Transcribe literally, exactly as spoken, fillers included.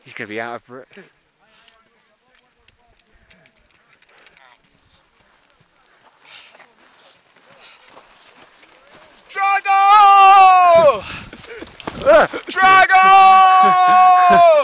He's going to be out of breath. Drago! Drago!